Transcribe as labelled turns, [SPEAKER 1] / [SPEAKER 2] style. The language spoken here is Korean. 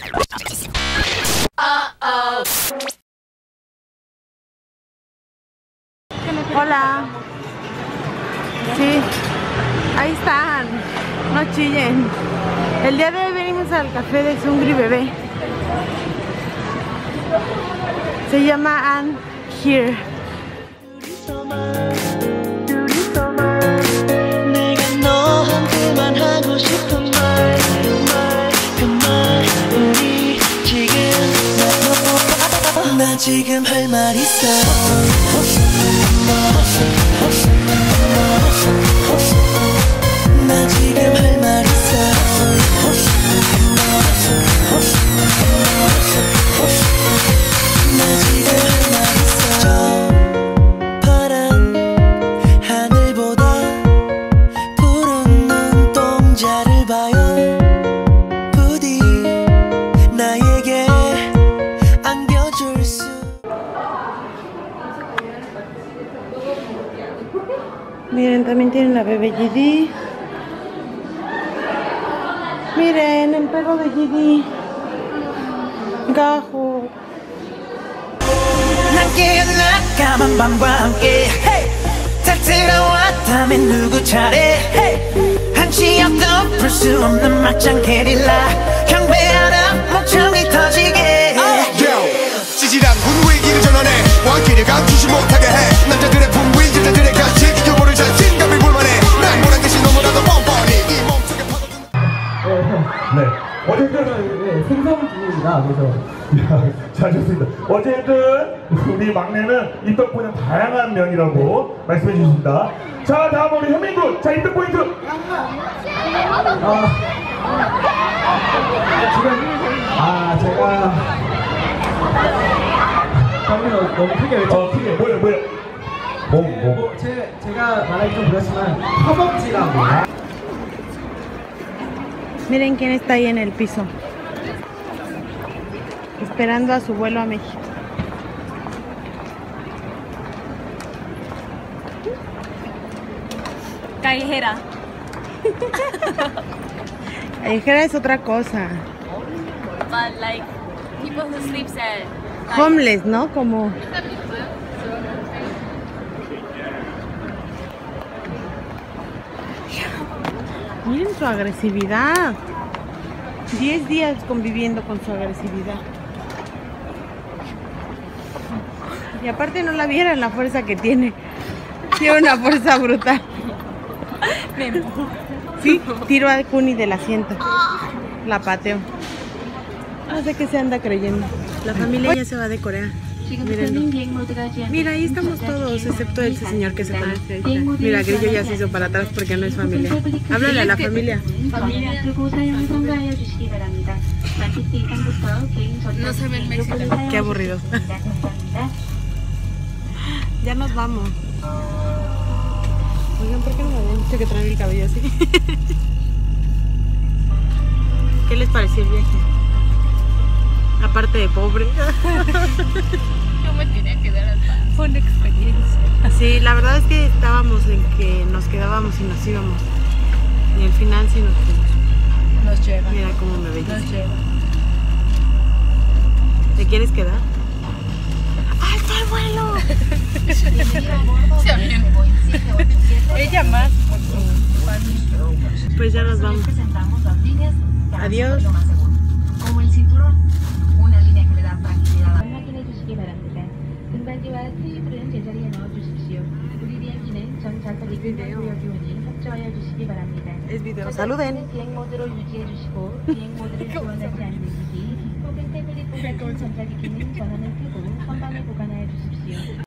[SPEAKER 1] Hola. Sí, ahí están. No chillen. El día de hoy venimos al café de Sungri Bebé. Se llama Ann Here.
[SPEAKER 2] 지금 할 말 있어 나 지금 할 말 있어 나 지금 할 말 있어 저 파란 하늘보다 푸른 눈동자를 봐요 부디 나에게 안겨줄 수
[SPEAKER 1] Miren, también tienen la bebé GD. Miren, el perro de GD. Gajo.
[SPEAKER 2] 난 깨어나 까만 밤과 함께 다 들어왔다면 누구 차례 한치 앞도 풀 수 없는 막장 게릴라 경배하라 목청이 터지게
[SPEAKER 3] 찌질한 분위기를 전환해 왕길을 감추지 못하게 해 남자들의 분위 여자들의 가식 여보를 자신감을 볼만해 난 모란 듯이 너무나도 뻔뻔히 이 몸속에 파고든
[SPEAKER 4] 네, 어쨌든 생선 중입니다. 그래서 잘 좋습니다. 어쨌든 우리 막내는 입덕 포인트 다양한 면이라고 말씀해 주셨습니다. 자, 다음 우리 현민군. 자, 입덕 포인트.
[SPEAKER 5] 제가 방금 너무 크게 외쳐.
[SPEAKER 4] 크게 뭐예요?
[SPEAKER 5] 제가 말하기 좀 그렇지만 허벅지라고.
[SPEAKER 1] Miren quién está ahí en el piso. Esperando a su vuelo a México.
[SPEAKER 6] Callejera.
[SPEAKER 1] Callejera es otra cosa.
[SPEAKER 6] But like people who sleeps at night.
[SPEAKER 1] Homeless, ¿no? Como... Miren su agresividad. 10 días conviviendo con su agresividad. Y aparte no la vieran la fuerza que tiene. Tiene una fuerza brutal. Sí, tiro a Kuni del asiento. La pateo. No sé qué se anda creyendo. La familia ya se va de Corea. Mírenlo. Mira, ahí estamos todos, excepto ese señor que se fue. Mira, Grillo ya se hizo para atrás porque no es familia. Háblale a la familia.
[SPEAKER 6] No se ve el mexicano.
[SPEAKER 1] Qué aburrido. Ya nos vamos. Oigan, ¿por qué no me habían dicho que traen el cabello así? ¿Qué les pareció el viaje? Aparte de pobre.
[SPEAKER 6] Yo me tenía que dar al paso. Fue una experiencia.
[SPEAKER 1] Sí, la verdad es que estábamos en que nos quedábamos y nos íbamos. Y al final sí nos fuimos.
[SPEAKER 6] Nos lleva.
[SPEAKER 1] Mira cómo me veis.
[SPEAKER 6] Nos lleva.
[SPEAKER 1] ¿Te quieres quedar? ¡Alto el vuelo!
[SPEAKER 6] Se avienta. Ella más.
[SPEAKER 1] Pues ya nos vamos. Adiós.
[SPEAKER 7] como el cinturón, una línea que le da tranquilidad. 확인해 주시기 바랍니다. 등받이와 테이블은 제자리에 넣어 주십시오. 우리 비행기는 전 좌석 이끌구역이 오니 협조하여 주시기 바랍니다.
[SPEAKER 1] Es video. Saluden.
[SPEAKER 7] 비행 모드로 유지해 주시고 비행 모드를 지원하지 않는 기기 혹은 태블릿 보관 전자기기는 전원을 끄고 선반을 보관하여 주십시오.